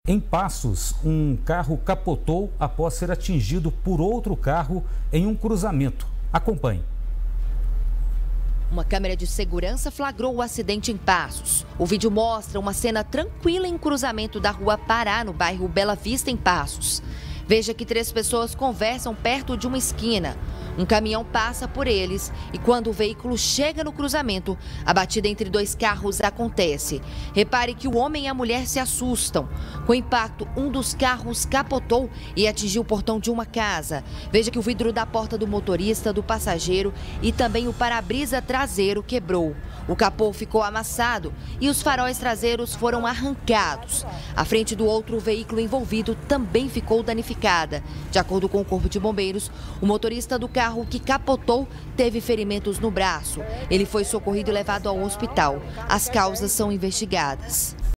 Em Passos, um carro capotou após ser atingido por outro carro em um cruzamento. Acompanhe. Uma câmera de segurança flagrou o acidente em Passos. O vídeo mostra uma cena tranquila em um cruzamento da rua Pará, no bairro Bela Vista, em Passos. Veja que 3 pessoas conversam perto de uma esquina. Um caminhão passa por eles e quando o veículo chega no cruzamento, a batida entre 2 carros acontece. Repare que o homem e a mulher se assustam. Com o impacto, um dos carros capotou e atingiu o portão de uma casa. Veja que o vidro da porta do motorista, do passageiro e também o para-brisa traseiro quebrou. O capô ficou amassado e os faróis traseiros foram arrancados. A frente do outro veículo envolvido também ficou danificada. De acordo com o Corpo de Bombeiros, o motorista do carro que capotou teve ferimentos no braço. Ele foi socorrido e levado ao hospital. As causas são investigadas.